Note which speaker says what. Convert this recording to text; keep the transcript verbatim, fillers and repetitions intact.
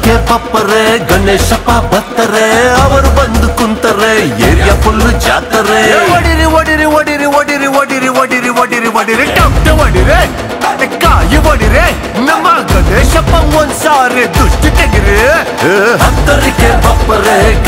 Speaker 1: ಹತ್ತರಿಕೆ ಪಪ್ಪರೆ ಗಣೇಶಪ್ಪ ಬತ್ತರೆ ಅವರು ಬಂದು ಕುಂತರೆ area full ಜಾತರೆ ಒಡಿರಿ ಒಡಿರಿ ಒಡಿರಿ ಒಡಿರಿ ಒಡಿರಿ ಒಡಿರಿ ಒಡಿರಿ ಒಡಿರಿ ಟಪ್ಟೆ ಒಡಿರೆ ಕಾಯಿ ಒಡಿರೆ ನಮ್ಮ ಗಣೇಶಪ್ಪ ಒಂದ್ಸಾರಿ ದುಷ್ಟಿ ತೆಗಿರಿ ಹತ್ತರಿಕೆ ಪಪ್ಪರೆ